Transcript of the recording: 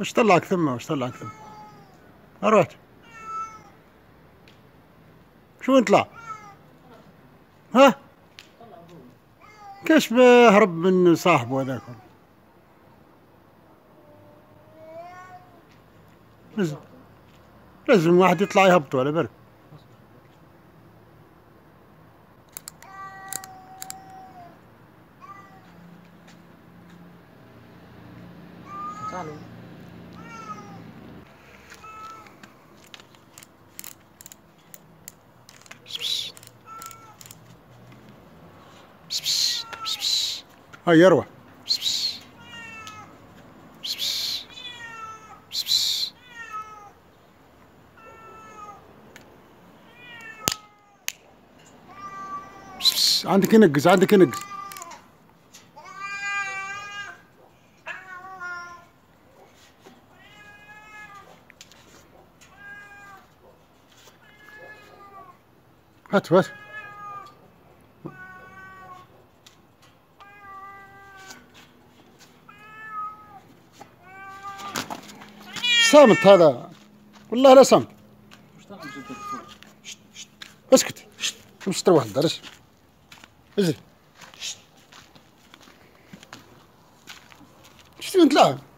وش طلعك ثم؟ وش طلعك ثم؟ اروح شو نطلع؟ ها؟ كيش بهرب من صاحبه هذاك؟ لازم لازم واحد يطلع يهبطه على بالك. تعالوا. هاي يروح. عندك ينقز، عندك ينقز. هات هات. صامت هذا، والله لا صامت. اسكت، مش تروح الدرس. انزل. شو تبي تلعب؟